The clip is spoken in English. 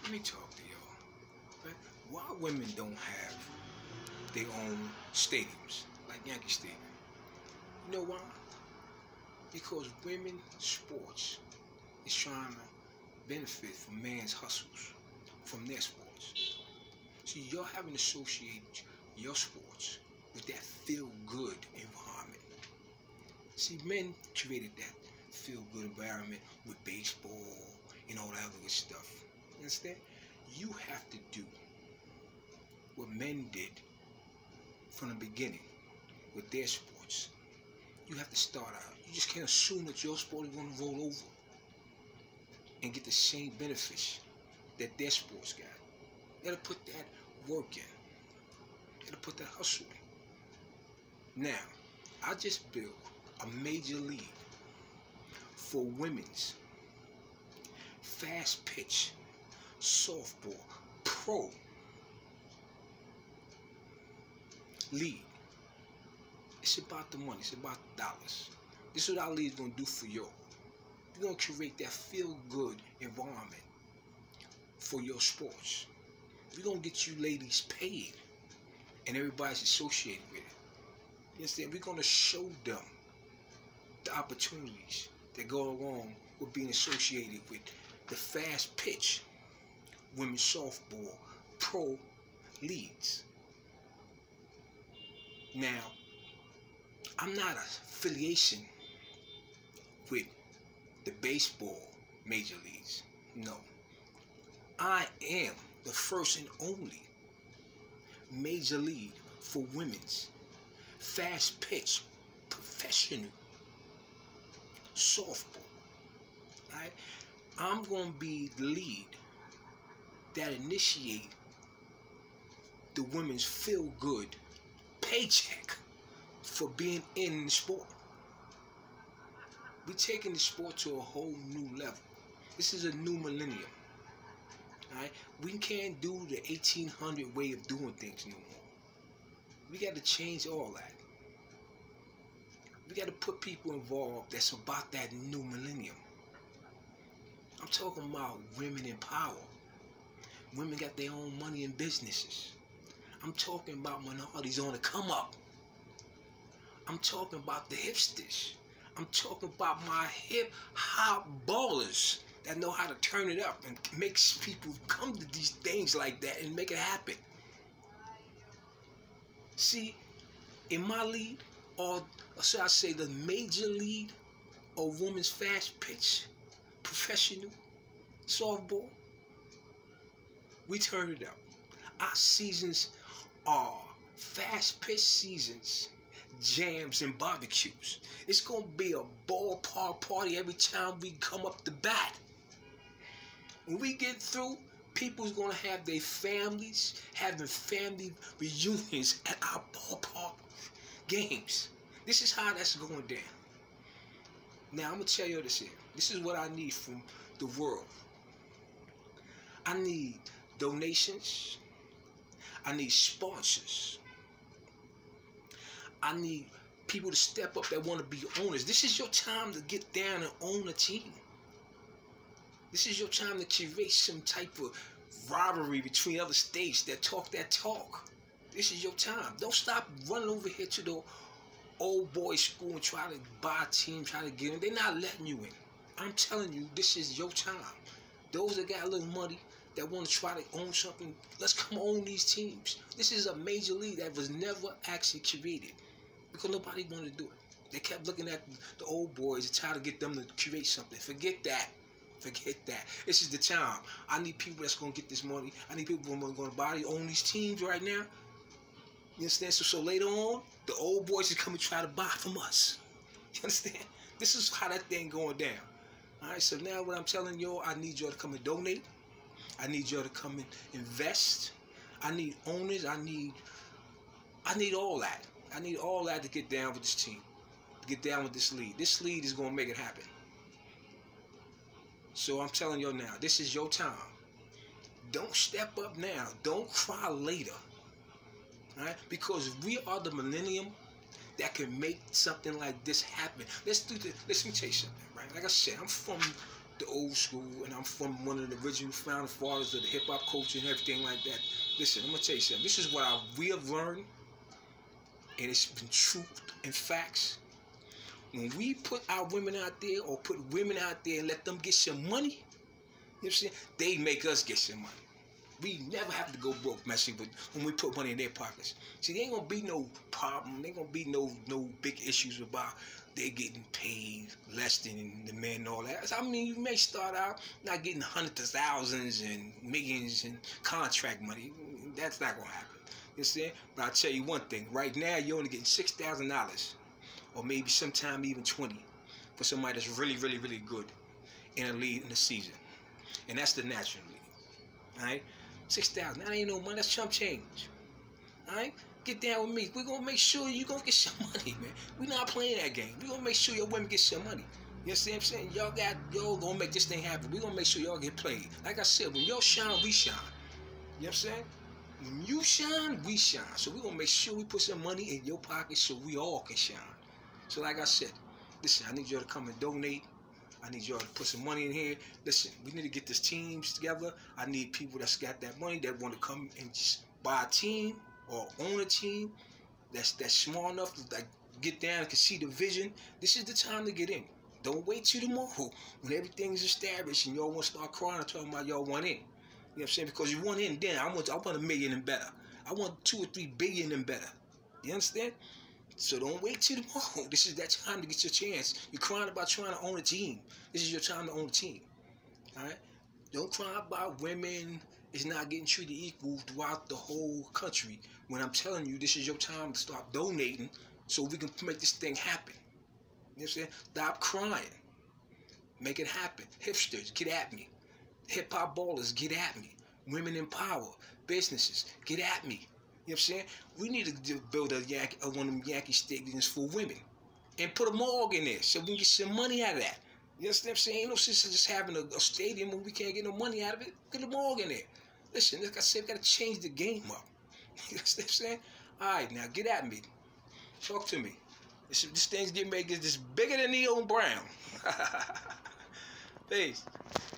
Let me talk to y'all. Right? Why women don't have their own stadiums, like Yankee Stadium? You know why? Because women's sports is trying to benefit from man's hustles, from their sports. See, y'all haven't associated your sports with that feel-good environment. See, men created that feel-good environment with baseball and all that other good stuff. You understand? You have to do what men did from the beginning with their sports. You have to start out. You just can't assume that your sport is going to roll over and get the same benefits that their sports got. You got to put that work in. You got to put that hustle in. Now, I just built a major league for women's fast pitch softball pro league. It's about the money. It's about the dollars. This is what our league is going to do for you. We're going to create that feel-good environment for your sports. We're going to get you ladies paid and everybody's associated with it. You understand? We're going to show them the opportunities that go along with being associated with the fast pitch women's softball pro leagues. Now, I'm not an affiliation with the baseball major leagues. No. I am the first and only major league for women's fast pitch professional softball. Right? I'm going to be the lead that initiate the women's feel-good paycheck for being in the sport. We're taking the sport to a whole new level. This is a new millennium. Right? We can't do the 1800 way of doing things no more. We got to change all that. We got to put people involved that's about that new millennium. I'm talking about women in power. Women got their own money and businesses. I'm talking about minorities on the come up. I'm talking about the hipsters. I'm talking about my hip-hop ballers that know how to turn it up and makes people come to these things like that and make it happen. See, in my league, or should I say the major league of women's fast pitch professional softball, we turn it up. Our seasons are fast pitch seasons, jams and barbecues. It's gonna be a ballpark party every time we come up the bat. When we get through, people's gonna have their families having family reunions at our ballpark games. This is how that's going down. Now I'm gonna tell you this here. This is what I need from the world. I need donations. I need sponsors. I need people to step up that want to be owners. This is your time to get down and own a team. This is your time to create some type of rivalry between other states that talk that talk. This is your time. Don't stop running over here to the old boys school and try to buy a team, try to get in. They're not letting you in. I'm telling you, this is your time. Those that got a little money that want to try to own something, let's come own these teams. This is a major league that was never actually created because nobody wanted to do it. They kept looking at the old boys and trying to get them to create something. Forget that. Forget that. This is the time. I need people that's going to get this money. I need people who are going to buy, own these teams right now. You understand? So later on, the old boys is coming to try to buy from us. You understand? This is how that thing going down. All right, so now what I'm telling y'all, I need y'all to come and donate. I need y'all to come and invest. I need owners. I need all that. I need all that to get down with this team, to get down with this league. This league is going to make it happen. So I'm telling y'all now, this is your time. Don't step up now. Don't cry later. All right? Because we are the millennium that can make something like this happen. Let me tell you something, right? Like I said, I'm from the old school, and I'm from one of the original founding fathers of the hip-hop culture and everything like that. Listen, I'm going to tell you something. This is what we have learned, and it's been truth and facts. When we put our women out there, or put women out there and let them get some money, you know what I'm saying? They make us get some money. We never have to go broke messing with when we put money in their pockets. See, there ain't gonna be no problem. There ain't gonna be no big issues about they getting paid less than the men and all that. I mean, you may start out not getting hundreds of thousands and millions in contract money. That's not gonna happen. You see? But I'll tell you one thing. Right now, you're only getting $6,000, or maybe sometime even 20, for somebody that's really, really, really good in a league in the season, and that's the National League. All right. 6,000. That ain't no money. That's chump change. All right? Get down with me. We're going to make sure you're going to get some money, man. We're not playing that game. We're going to make sure your women get some money. You know what I'm saying? Y'all going to make this thing happen. We're going to make sure y'all get played. Like I said, when y'all shine, we shine. You know what I'm saying? When you shine, we shine. So we're going to make sure we put some money in your pocket so we all can shine. So like I said, listen, I need y'all to come and donate. I need y'all to put some money in here. Listen, we need to get this teams together. I need people that's got that money that want to come and just buy a team or own a team that's small enough to like get down and can see the vision. This is the time to get in. Don't wait till tomorrow when everything's established and y'all want to start crying and talking about y'all want in. You know what I'm saying? Because you want in then. I want $1 million and better. I want 2 or 3 billion and better. You understand? So don't wait till tomorrow. This is that time to get your chance. You're crying about trying to own a team. This is your time to own a team. All right? Don't cry about women is not getting treated equal throughout the whole country. When I'm telling you, this is your time to start donating so we can make this thing happen. You know what I'm saying? Stop crying. Make it happen. Hipsters, get at me. Hip-hop ballers, get at me. Women in power, businesses, get at me. You know what I'm saying? We need to build one of them Yankee stadiums for women and put a morgue in there so we can get some money out of that. You understand what I'm saying? Ain't no sense of just having a stadium when we can't get no money out of it. Get a morgue in there. Listen, like I said, we got to change the game up. You understand what I'm saying? All right, now get at me. Talk to me. This thing's getting bigger. This bigger than Neil Brown. Peace.